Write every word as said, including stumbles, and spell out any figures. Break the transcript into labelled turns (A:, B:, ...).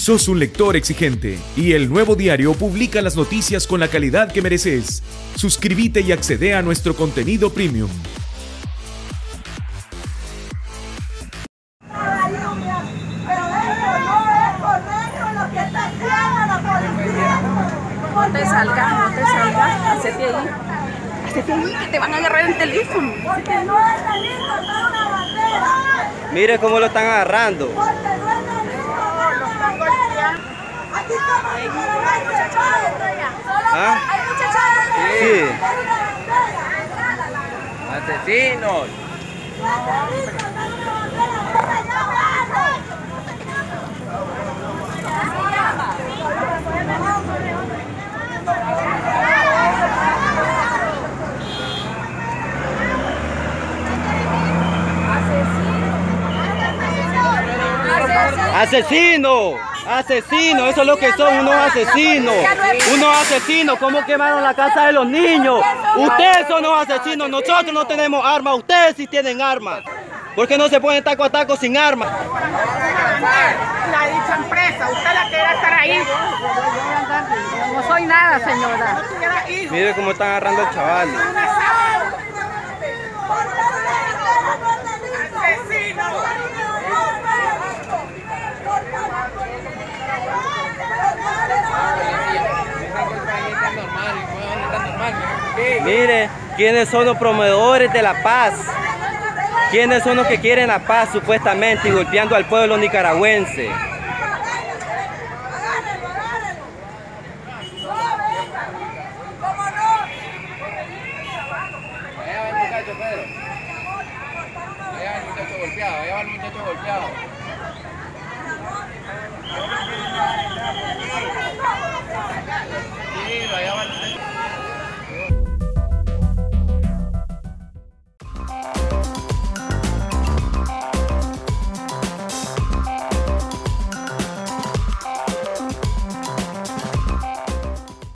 A: Sos un lector exigente y El Nuevo Diario publica las noticias con la calidad que mereces. Suscríbete y accede a nuestro contenido premium.
B: No te salgas, no te salgas, hacete ahí. Hacete ahí que te van a agarrar el teléfono.
C: Porque no es delito usar una bandera.
D: Mire cómo lo están agarrando.
C: Porque no es delito usar una bandera. Aquí estamos para hay muchachadas.
D: ¿Ah?
C: Hay muchachadas.
D: Sí.
C: Por una bandera.
D: Asesinos.
C: No es delito usar una bandera. ¿Cómo se llama eso?
D: ¡Asesino! ¡Asesino! Eso es lo que son, unos asesinos. Unos asesinos. ¿Cómo quemaron la casa de los niños? Ustedes son los asesinos. Nosotros no tenemos armas. Ustedes sí tienen armas. ¿Por qué no se ponen taco a taco sin armas?
B: La dicha empresa, usted la que debe estar ahí. No soy nada, señora.
D: Mire cómo están agarrando al chaval. Mire, ¿quiénes son los promotores de la paz? ¿Quiénes son los que quieren la paz supuestamente y golpeando al pueblo nicaragüense?
E: Allá va el muchacho Pedro. Allá va el muchacho golpeado, allá va el muchacho golpeado.